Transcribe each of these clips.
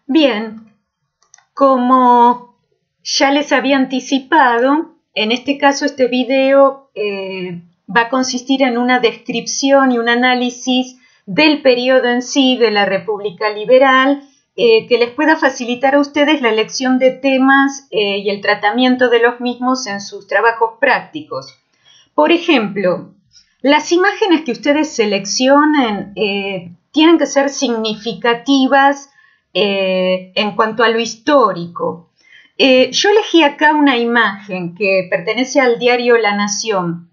Bien, como ya les había anticipado, en este caso este video va a consistir en una descripción y un análisis del periodo en sí de la República Liberal que les pueda facilitar a ustedes la elección de temas y el tratamiento de los mismos en sus trabajos prácticos. Por ejemplo, las imágenes que ustedes seleccionen tienen que ser significativas en cuanto a lo histórico. Yo elegí acá una imagen que pertenece al diario La Nación,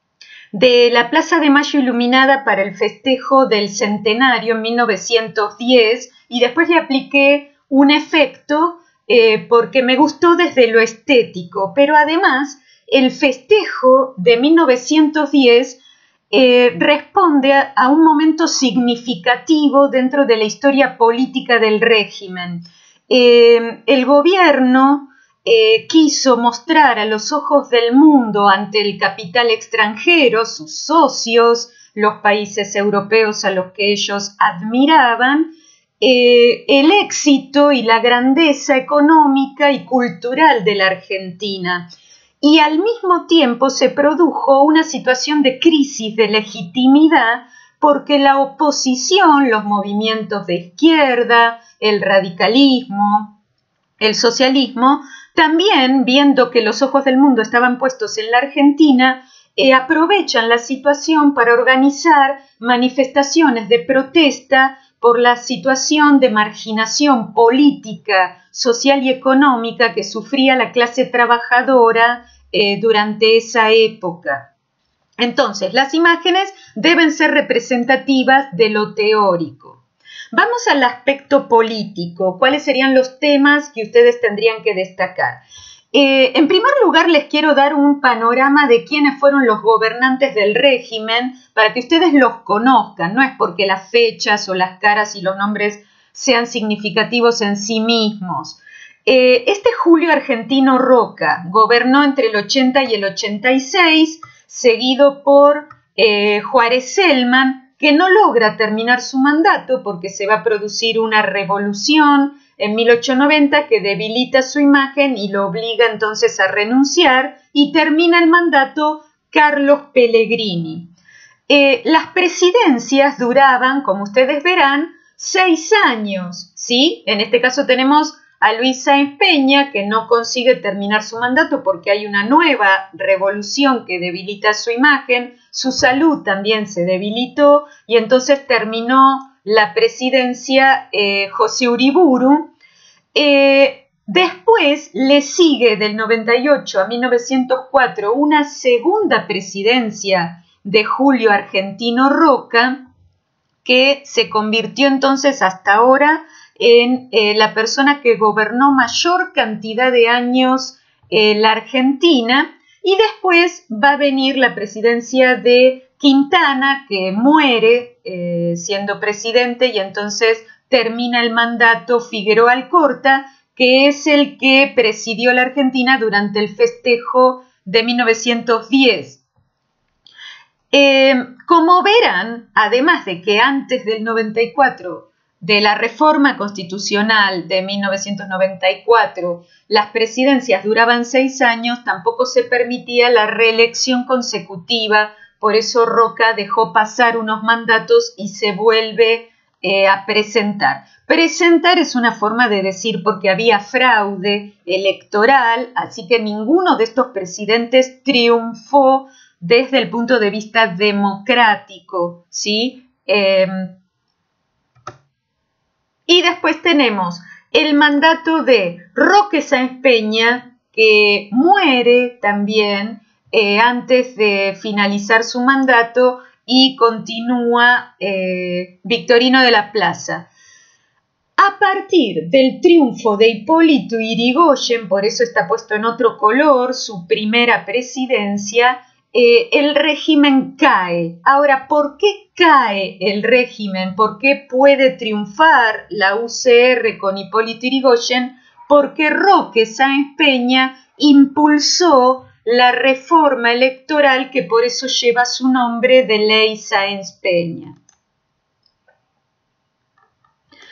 de la Plaza de Mayo iluminada para el festejo del centenario en 1910, y después le apliqué un efecto porque me gustó desde lo estético, pero además el festejo de 1910 responde a un momento significativo dentro de la historia política del régimen. El gobierno quiso mostrar a los ojos del mundo ante el capital extranjero, sus socios, los países europeos a los que ellos admiraban, el éxito y la grandeza económica y cultural de la Argentina. Y al mismo tiempo se produjo una situación de crisis de legitimidad porque la oposición, los movimientos de izquierda, el radicalismo, el socialismo, también, viendo que los ojos del mundo estaban puestos en la Argentina, aprovechan la situación para organizar manifestaciones de protesta por la situación de marginación política, social y económica que sufría la clase trabajadora durante esa época. Entonces, las imágenes deben ser representativas de lo teórico. Vamos al aspecto político. ¿Cuáles serían los temas que ustedes tendrían que destacar? En primer lugar, les quiero dar un panorama de quiénes fueron los gobernantes del régimen para que ustedes los conozcan. No es porque las fechas o las caras y los nombres sean significativos en sí mismos. Este Julio Argentino Roca gobernó entre el 80 y el 86, seguido por Juárez Celman, que no logra terminar su mandato porque se va a producir una revolución en 1890 que debilita su imagen y lo obliga entonces a renunciar, y termina el mandato Carlos Pellegrini. Las presidencias duraban, como ustedes verán, 6 años, ¿sí? En este caso tenemos a Luis Sáenz Peña, que no consigue terminar su mandato porque hay una nueva revolución que debilita su imagen, su salud también se debilitó, y entonces terminó la presidencia José Uriburu. Después le sigue del 98 a 1904 una segunda presidencia de Julio Argentino Roca, que se convirtió entonces hasta ahora en la persona que gobernó mayor cantidad de años la Argentina. Y después va a venir la presidencia de Quintana, que muere siendo presidente, y entonces termina el mandato Figueroa Alcorta, que es el que presidió la Argentina durante el festejo de 1910. Como verán, además de que antes del 94, de la reforma constitucional de 1994, las presidencias duraban 6 años, tampoco se permitía la reelección consecutiva. Por eso Roca dejó pasar unos mandatos y se vuelve a presentar. Presentar es una forma de decir porque había fraude electoral, así que ninguno de estos presidentes triunfó desde el punto de vista democrático, ¿sí? Y después tenemos el mandato de Roque Sáenz Peña, que muere también antes de finalizar su mandato, y continúa Victorino de la Plaza. A partir del triunfo de Hipólito Yrigoyen, por eso está puesto en otro color, su primera presidencia, el régimen cae. Ahora, ¿por qué cae el régimen? ¿Por qué puede triunfar la UCR con Hipólito Yrigoyen? Porque Roque Sáenz Peña impulsó la reforma electoral que por eso lleva su nombre de Ley Sáenz Peña.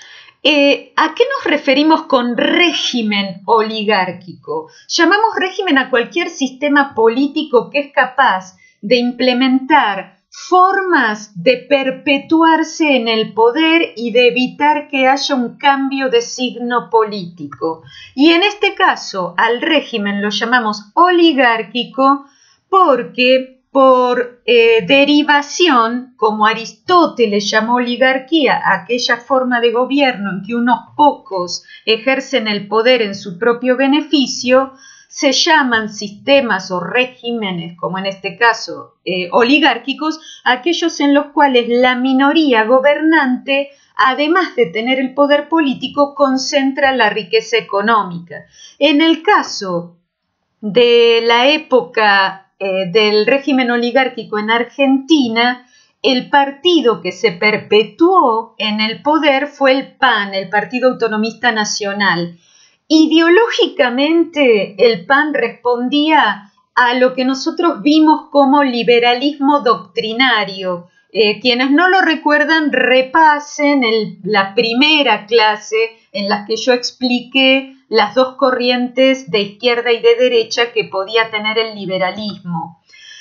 ¿A qué nos referimos con régimen oligárquico? Llamamos régimen a cualquier sistema político que es capaz de implementar formas de perpetuarse en el poder y de evitar que haya un cambio de signo político. Y en este caso, al régimen lo llamamos oligárquico porque por derivación, como Aristóteles llamó oligarquía, aquella forma de gobierno en que unos pocos ejercen el poder en su propio beneficio, se llaman sistemas o regímenes, como en este caso oligárquicos, aquellos en los cuales la minoría gobernante, además de tener el poder político, concentra la riqueza económica. En el caso de la época del régimen oligárquico en Argentina, el partido que se perpetuó en el poder fue el PAN, el Partido Autonomista Nacional. Ideológicamente, el PAN respondía a lo que nosotros vimos como liberalismo doctrinario. Quienes no lo recuerdan, repasen la primera clase en la que yo expliqué las dos corrientes de izquierda y de derecha que podía tener el liberalismo.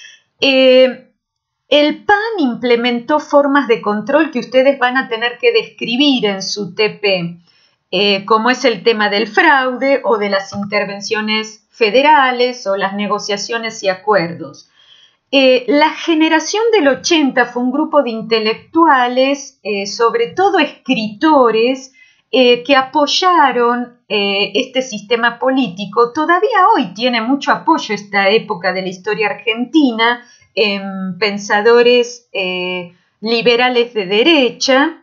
El PAN implementó formas de control que ustedes van a tener que describir en su TP, como es el tema del fraude o de las intervenciones federales o las negociaciones y acuerdos. La generación del 80 fue un grupo de intelectuales, sobre todo escritores, que apoyaron este sistema político. Todavía hoy tiene mucho apoyo esta época de la historia argentina en pensadores liberales de derecha.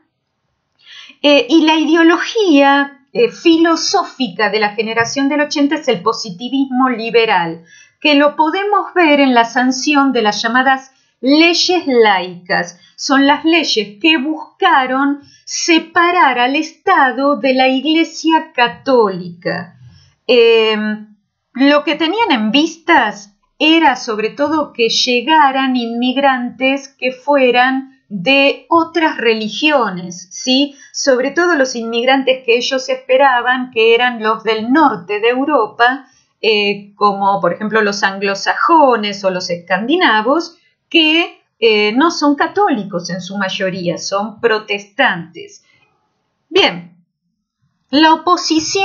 Y la ideología filosófica de la generación del 80 es el positivismo liberal, que lo podemos ver en la sanción de las llamadas leyes laicas. Son las leyes que buscaron separar al Estado de la Iglesia católica. Lo que tenían en vistas era sobre todo que llegaran inmigrantes que fueran de otras religiones, ¿sí? Sobre todo los inmigrantes que ellos esperaban, que eran los del norte de Europa, como por ejemplo los anglosajones o los escandinavos, que no son católicos en su mayoría, son protestantes. Bien, la oposición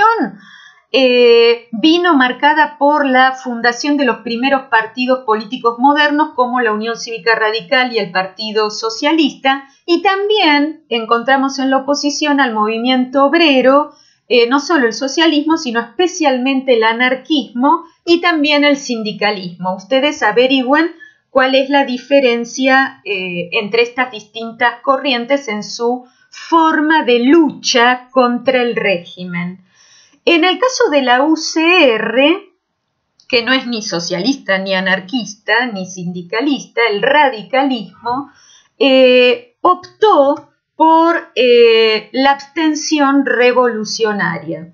vino marcada por la fundación de los primeros partidos políticos modernos como la Unión Cívica Radical y el Partido Socialista, y también encontramos en la oposición al movimiento obrero no solo el socialismo, sino especialmente el anarquismo y también el sindicalismo. Ustedes averigüen cuál es la diferencia entre estas distintas corrientes en su forma de lucha contra el régimen. En el caso de la UCR, que no es ni socialista, ni anarquista, ni sindicalista, el radicalismo optó por la abstención revolucionaria.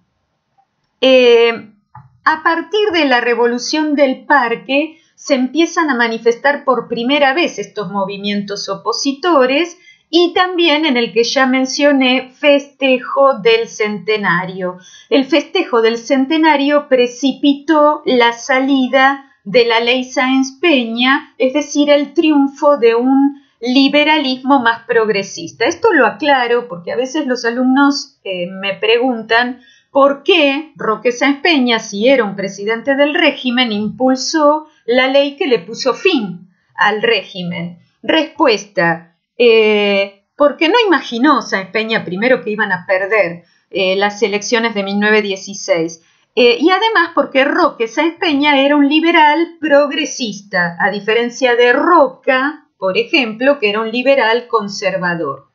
A partir de la Revolución del Parque se empiezan a manifestar por primera vez estos movimientos opositores y también en el que ya mencioné festejo del centenario. El festejo del centenario precipitó la salida de la ley Sáenz Peña, es decir, el triunfo de un liberalismo más progresista. Esto lo aclaro porque a veces los alumnos me preguntan por qué Roque Sáenz Peña, si era un presidente del régimen, impulsó la ley que le puso fin al régimen. Respuesta, porque no imaginó Sáenz Peña primero que iban a perder las elecciones de 1916. Y además porque Roque Sáenz Peña era un liberal progresista, a diferencia de Roca, por ejemplo, que era un liberal conservador.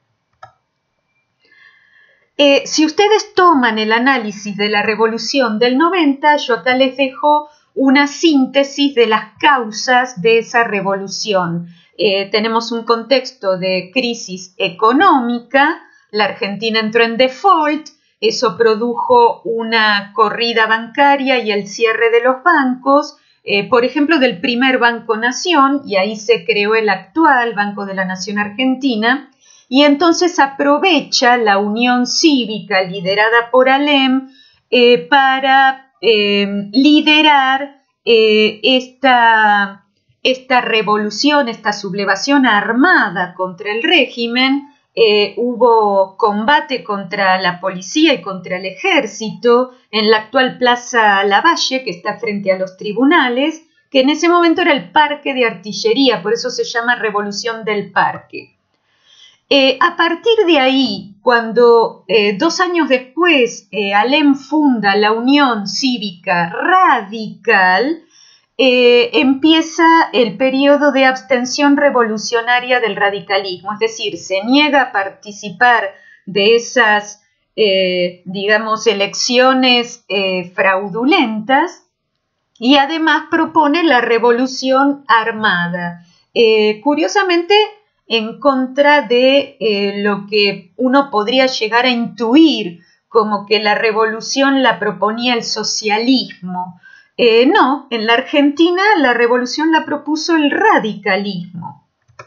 Si ustedes toman el análisis de la Revolución del 90, yo acá les dejo una síntesis de las causas de esa revolución. Tenemos un contexto de crisis económica, la Argentina entró en default, eso produjo una corrida bancaria y el cierre de los bancos, por ejemplo, del primer Banco Nación, y ahí se creó el actual Banco de la Nación Argentina, y entonces aprovecha la Unión Cívica liderada por Alem para liderar esta revolución, esta sublevación armada contra el régimen. Hubo combate contra la policía y contra el ejército en la actual Plaza Lavalle, que está frente a los tribunales, que en ese momento era el parque de artillería, por eso se llama Revolución del Parque. A partir de ahí, cuando 2 años después Alem funda la Unión Cívica Radical, empieza el periodo de abstención revolucionaria del radicalismo, es decir, se niega a participar de esas, digamos, elecciones fraudulentas y además propone la revolución armada. Curiosamente, en contra de lo que uno podría llegar a intuir como que la revolución la proponía el socialismo. No, en la Argentina la revolución la propuso el radicalismo.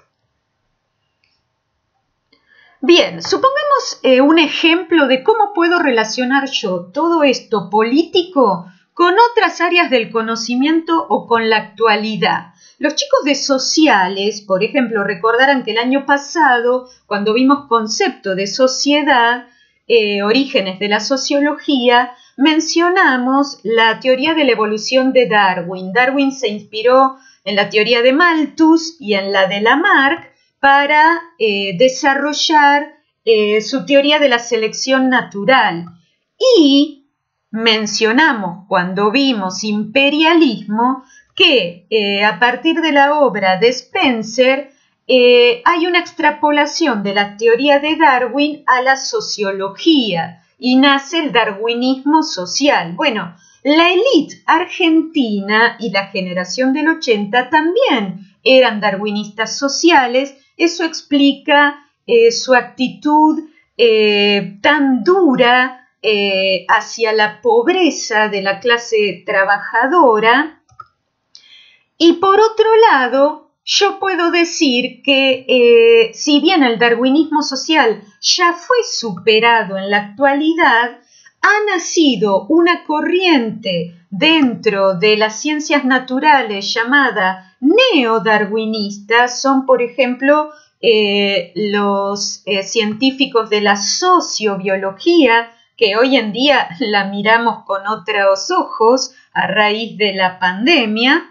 Bien, supongamos un ejemplo de cómo puedo relacionar yo todo esto político con otras áreas del conocimiento o con la actualidad. Los chicos de sociales, por ejemplo, recordarán que el año pasado, cuando vimos concepto de sociedad, orígenes de la sociología, mencionamos la teoría de la evolución de Darwin. Darwin se inspiró en la teoría de Malthus y en la de Lamarck para desarrollar su teoría de la selección natural. Y mencionamos cuando vimos imperialismo que a partir de la obra de Spencer hay una extrapolación de la teoría de Darwin a la sociología y nace el darwinismo social. Bueno, la élite argentina y la generación del 80 también eran darwinistas sociales. Eso explica su actitud tan dura hacia la pobreza de la clase trabajadora. Y por otro lado, yo puedo decir que si bien el darwinismo social ya fue superado en la actualidad, ha nacido una corriente dentro de las ciencias naturales llamada neodarwinista. Son, por ejemplo, los científicos de la sociobiología, que hoy en día la miramos con otros ojos a raíz de la pandemia.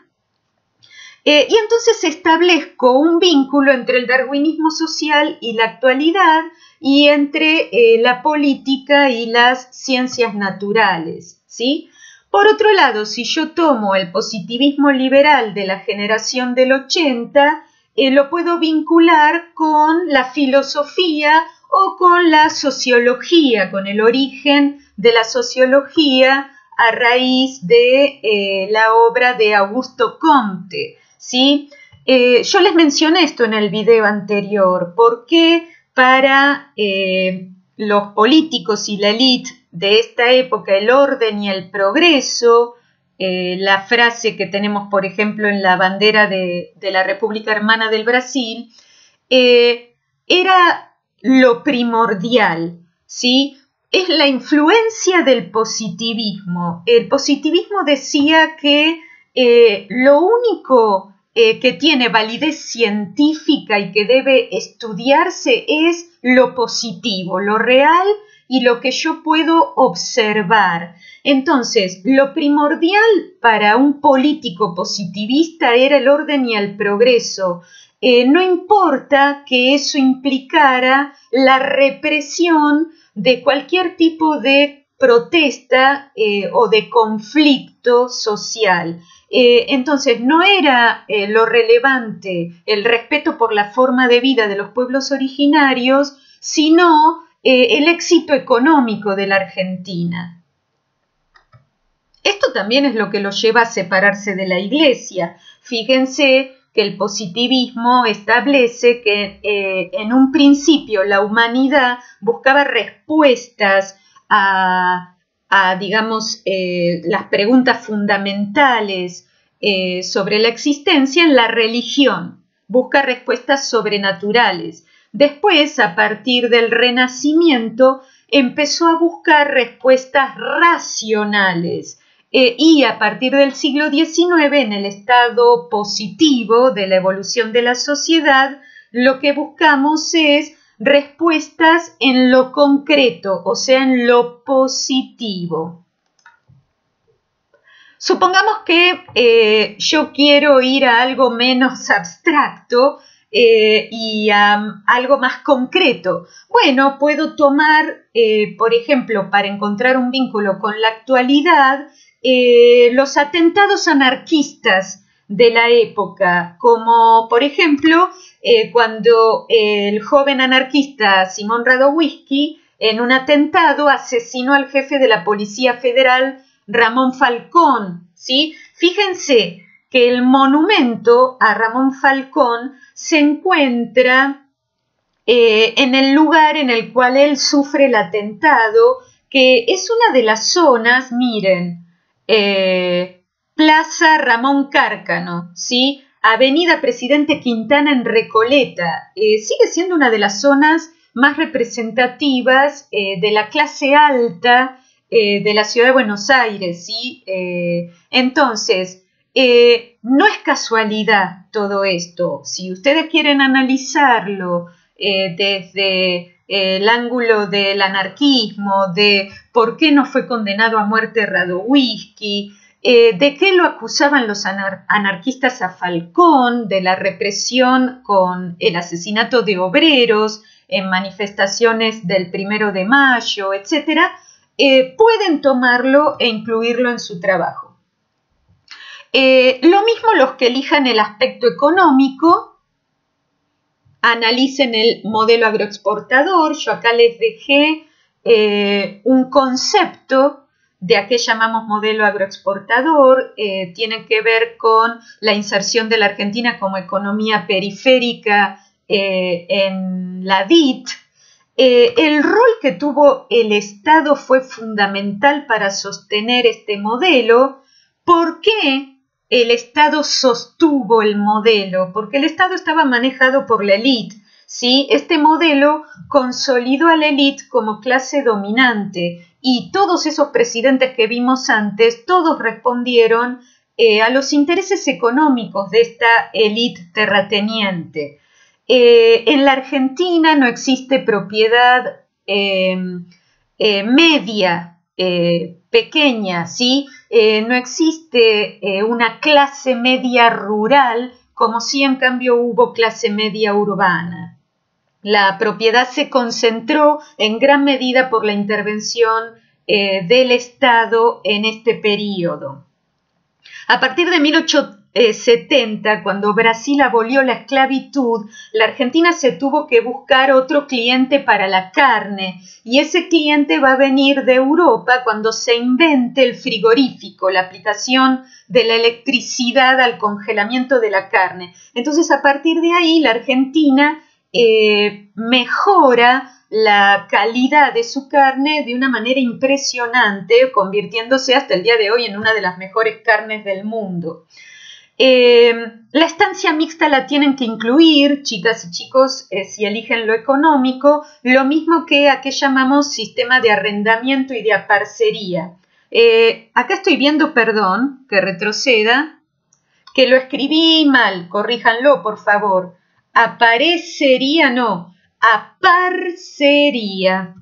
Y entonces establezco un vínculo entre el darwinismo social y la actualidad y entre la política y las ciencias naturales, ¿sí? Por otro lado, si yo tomo el positivismo liberal de la generación del 80, lo puedo vincular con la filosofía o con la sociología, con el origen de la sociología a raíz de la obra de Augusto Comte, ¿sí? Yo les mencioné esto en el video anterior, porque para los políticos y la élite de esta época, el orden y el progreso, la frase que tenemos, por ejemplo, en la bandera de la República Hermana del Brasil, era lo primordial, ¿sí? Es la influencia del positivismo. El positivismo decía que lo único que tiene validez científica y que debe estudiarse es lo positivo, lo real y lo que yo puedo observar. Entonces, lo primordial para un político positivista era el orden y el progreso. No importa que eso implicara la represión de cualquier tipo de protesta o de conflicto social. Entonces, no era lo relevante el respeto por la forma de vida de los pueblos originarios, sino el éxito económico de la Argentina. Esto también es lo que lo lleva a separarse de la Iglesia. Fíjense que el positivismo establece que en un principio la humanidad buscaba respuestas a digamos, las preguntas fundamentales sobre la existencia en la religión. Busca respuestas sobrenaturales. Después, a partir del Renacimiento, empezó a buscar respuestas racionales. Y a partir del siglo XIX, en el estado positivo de la evolución de la sociedad, lo que buscamos es respuestas en lo concreto, o sea, en lo positivo. Supongamos que yo quiero ir a algo menos abstracto y a algo más concreto. Bueno, puedo tomar, por ejemplo, para encontrar un vínculo con la actualidad, los atentados anarquistas de la época, como por ejemplo cuando el joven anarquista Simón Radowisky en un atentado asesinó al jefe de la Policía Federal Ramón Falcón, ¿sí? Fíjense que el monumento a Ramón Falcón se encuentra en el lugar en el cual él sufre el atentado, que es una de las zonas, miren, Plaza Ramón Cárcano, ¿sí? Avenida Presidente Quintana en Recoleta, sigue siendo una de las zonas más representativas de la clase alta de la ciudad de Buenos Aires, ¿sí? Entonces, no es casualidad todo esto. Si ustedes quieren analizarlo desde el ángulo del anarquismo, de por qué no fue condenado a muerte Radowisky, de qué lo acusaban los anarquistas a Falcón, de la represión con el asesinato de obreros en manifestaciones del 1 de mayo, etc., pueden tomarlo e incluirlo en su trabajo. Lo mismo los que elijan el aspecto económico, analicen el modelo agroexportador. Yo acá les dejé un concepto de a qué llamamos modelo agroexportador. Tiene que ver con la inserción de la Argentina como economía periférica en la DIT. El rol que tuvo el Estado fue fundamental para sostener este modelo. ¿Por qué el Estado sostuvo el modelo? Porque el Estado estaba manejado por la élite, ¿sí? Este modelo consolidó a la élite como clase dominante y todos esos presidentes que vimos antes, todos respondieron a los intereses económicos de esta élite terrateniente. En la Argentina no existe propiedad media, pequeña, ¿sí? No existe una clase media rural, como si en cambio hubo clase media urbana. La propiedad se concentró en gran medida por la intervención del Estado en este periodo. A partir de 1870, cuando Brasil abolió la esclavitud, la Argentina se tuvo que buscar otro cliente para la carne, y ese cliente va a venir de Europa cuando se invente el frigorífico, la aplicación de la electricidad al congelamiento de la carne. Entonces, a partir de ahí, la Argentina mejora la calidad de su carne de una manera impresionante, convirtiéndose hasta el día de hoy en una de las mejores carnes del mundo. La estancia mixta la tienen que incluir, chicas y chicos, si eligen lo económico, lo mismo que a que llamamos sistema de arrendamiento y de aparcería. Acá estoy viendo, perdón, que retroceda, que lo escribí mal, corríjanlo, por favor. Aparecería, no, aparcería.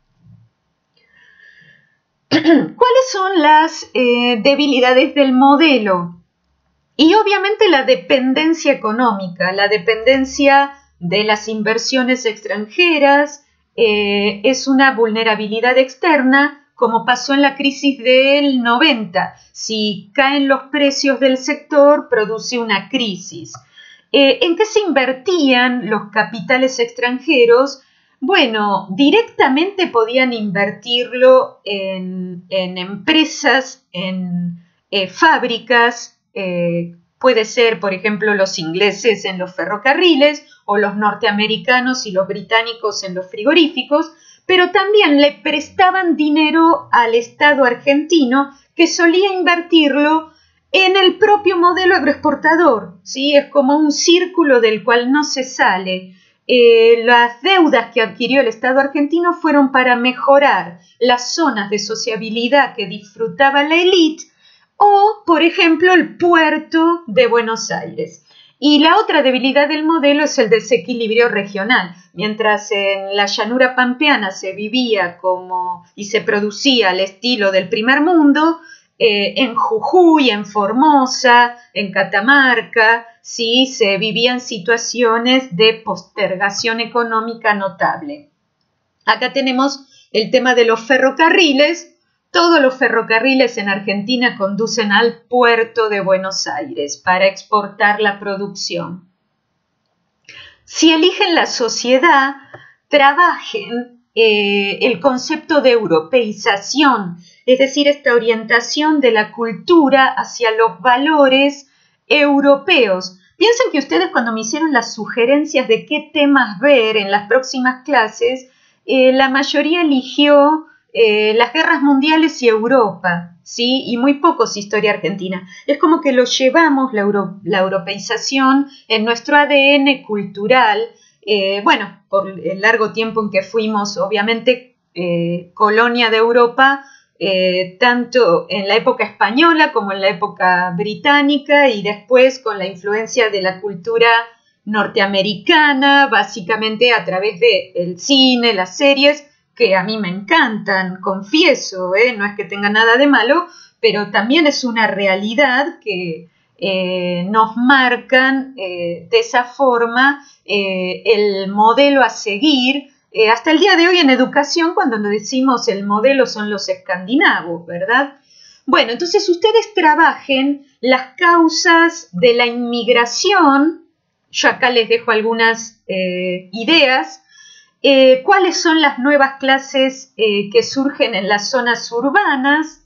¿Cuáles son las debilidades del modelo? Y obviamente la dependencia económica, la dependencia de las inversiones extranjeras, es una vulnerabilidad externa, como pasó en la crisis del 90. Si caen los precios del sector, produce una crisis. ¿En qué se invertían los capitales extranjeros? Bueno, directamente podían invertirlo en empresas, en fábricas, puede ser, por ejemplo, los ingleses en los ferrocarriles o los norteamericanos y los británicos en los frigoríficos, pero también le prestaban dinero al Estado argentino, que solía invertirlo en el propio modelo agroexportador, ¿sí? Es como un círculo del cual no se sale. las deudas que adquirió el Estado argentino fueron para mejorar las zonas de sociabilidad que disfrutaba la élite o, por ejemplo, el puerto de Buenos Aires. Y la otra debilidad del modelo es el desequilibrio regional. Mientras en la llanura pampeana se vivía y se producía al estilo del primer mundo, en Jujuy, en Formosa, en Catamarca, sí se vivían situaciones de postergación económica notable. Acá tenemos el tema de los ferrocarriles. Todos los ferrocarriles en Argentina conducen al puerto de Buenos Aires para exportar la producción. Si eligen la sociedad, trabajen el concepto de europeización, es decir, esta orientación de la cultura hacia los valores europeos. Piensen que ustedes cuando me hicieron las sugerencias de qué temas ver en las próximas clases, la mayoría eligió las guerras mundiales y Europa, ¿sí? Y muy pocos historia argentina. Es como que lo llevamos, la europeización, en nuestro ADN cultural, bueno, por el largo tiempo en que fuimos, obviamente, colonia de Europa, tanto en la época española como en la época británica y después con la influencia de la cultura norteamericana, básicamente a través del cine, las series, que a mí me encantan, confieso, no es que tenga nada de malo, pero también es una realidad que nos marcan de esa forma el modelo a seguir. Hasta el día de hoy en educación, cuando nos decimos el modelo son los escandinavos, ¿verdad? Bueno, entonces ustedes trabajen las causas de la inmigración. Yo acá les dejo algunas ideas. ¿Cuáles son las nuevas clases que surgen en las zonas urbanas?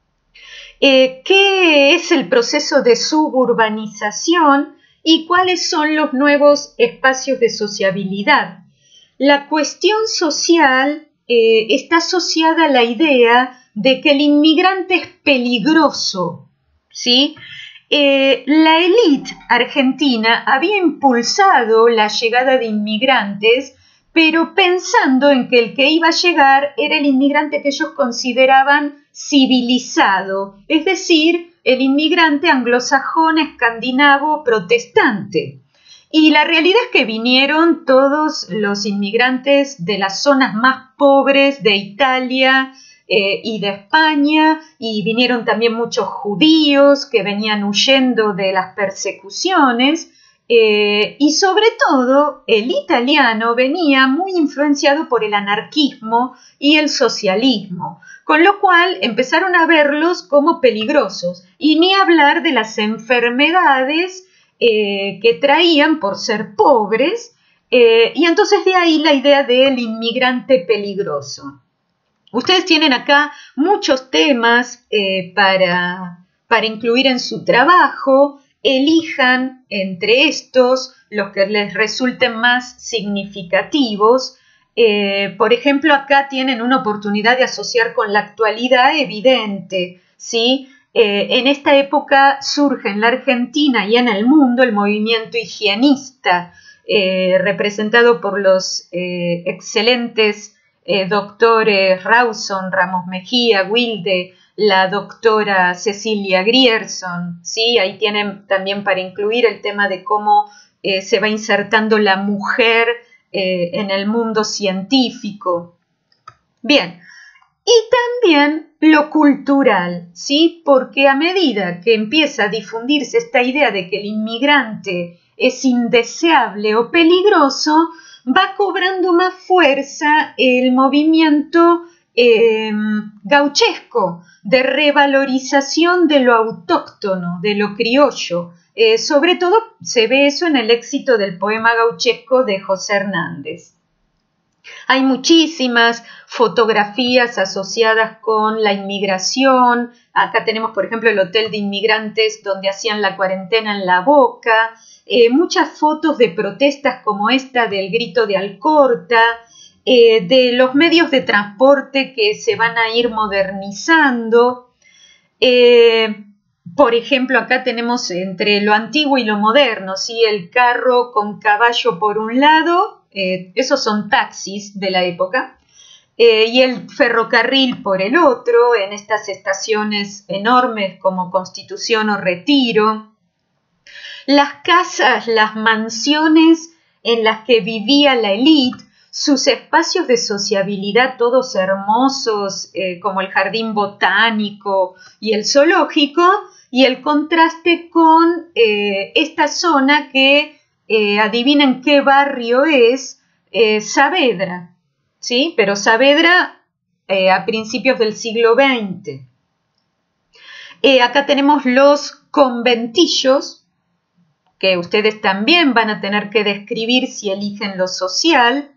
¿Qué es el proceso de suburbanización? ¿Y cuáles son los nuevos espacios de sociabilidad? La cuestión social está asociada a la idea de que el inmigrante es peligroso, ¿sí? La élite argentina había impulsado la llegada de inmigrantes, pero pensando en que el que iba a llegar era el inmigrante que ellos consideraban civilizado, es decir, el inmigrante anglosajón, escandinavo, protestante. Y la realidad es que vinieron todos los inmigrantes de las zonas más pobres de Italia y de España, y vinieron también muchos judíos que venían huyendo de las persecuciones, y sobre todo el italiano venía muy influenciado por el anarquismo y el socialismo, con lo cual empezaron a verlos como peligrosos, y ni hablar de las enfermedades que traían por ser pobres, y entonces de ahí la idea del inmigrante peligroso. Ustedes tienen acá muchos temas para incluir en su trabajo. Elijan entre estos los que les resulten más significativos. Por ejemplo, acá tienen una oportunidad de asociar con la actualidad evidente, ¿sí? En esta época surge en la Argentina y en el mundo el movimiento higienista, representado por los excelentes doctores Rawson, Ramos Mejía, Wilde, la doctora Cecilia Grierson, ¿sí? Ahí tienen también para incluir el tema de cómo se va insertando la mujer en el mundo científico. Bien, y también lo cultural, ¿sí? Porque a medida que empieza a difundirse esta idea de que el inmigrante es indeseable o peligroso, va cobrando más fuerza el movimiento gauchesco de revalorización de lo autóctono, de lo criollo. Sobre todo se ve eso en el éxito del poema gauchesco de José Hernández. Hay muchísimas fotografías asociadas con la inmigración. Acá tenemos, por ejemplo, el hotel de inmigrantes donde hacían la cuarentena en La Boca. Muchas fotos de protestas como esta del grito de Alcorta, de los medios de transporte que se van a ir modernizando. Por ejemplo, acá tenemos entre lo antiguo y lo moderno, ¿sí? El carro con caballo por un lado esos son taxis de la época, y el ferrocarril por el otro, en estas estaciones enormes como Constitución o Retiro. Las casas, las mansiones en las que vivía la élite, sus espacios de sociabilidad todos hermosos, como el jardín botánico y el zoológico, y el contraste con esta zona que, adivinen qué barrio es, Saavedra, ¿sí? Pero Saavedra a principios del siglo XX. Acá tenemos los conventillos, que ustedes también van a tener que describir si eligen lo social.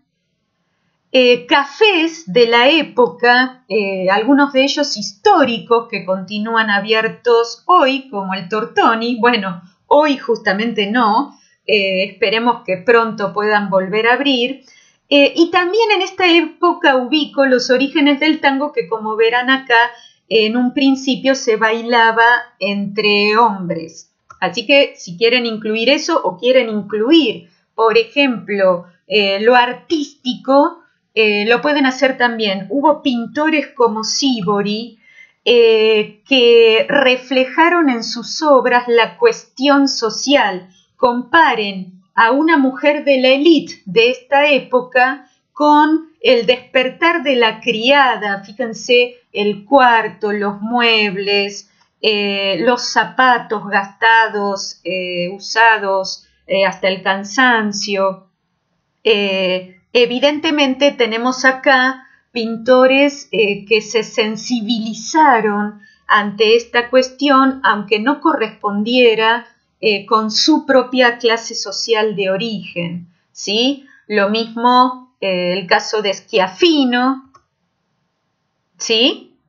Cafés de la época, algunos de ellos históricos que continúan abiertos hoy, como el Tortoni. Bueno, hoy justamente no, esperemos que pronto puedan volver a abrir. Y también en esta época ubico los orígenes del tango que, como verán acá, en un principio se bailaba entre hombres. Así que si quieren incluir eso o quieren incluir, por ejemplo, lo artístico, lo pueden hacer también. Hubo pintores como Sivori que reflejaron en sus obras la cuestión social. Comparen a una mujer de la élite de esta época con el despertar de la criada. Fíjense el cuarto, los muebles, los zapatos gastados, usados hasta el cansancio. Evidentemente tenemos acá pintores que se sensibilizaron ante esta cuestión, aunque no correspondiera con su propia clase social de origen, ¿sí? Lo mismo el caso de Schiaffino, ¿sí?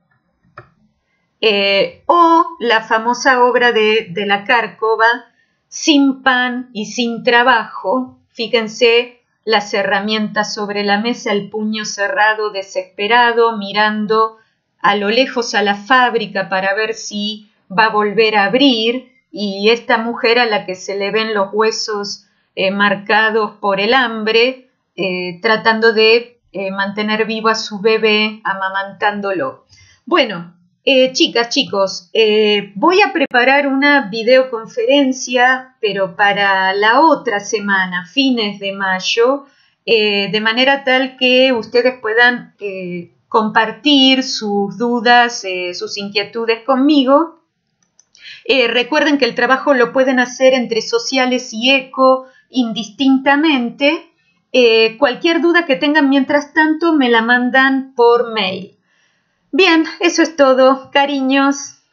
O la famosa obra de la Cárcova, Sin pan y sin trabajo. Fíjense las herramientas sobre la mesa, el puño cerrado, desesperado, mirando a lo lejos a la fábrica para ver si va a volver a abrir, y esta mujer a la que se le ven los huesos marcados por el hambre, tratando de mantener vivo a su bebé, amamantándolo. Bueno, chicas, chicos, voy a preparar una videoconferencia, pero para la otra semana, fines de mayo, de manera tal que ustedes puedan compartir sus dudas, sus inquietudes conmigo. Recuerden que el trabajo lo pueden hacer entre sociales y eco indistintamente. Cualquier duda que tengan mientras tanto me la mandan por mail. Bien, eso es todo. Cariños.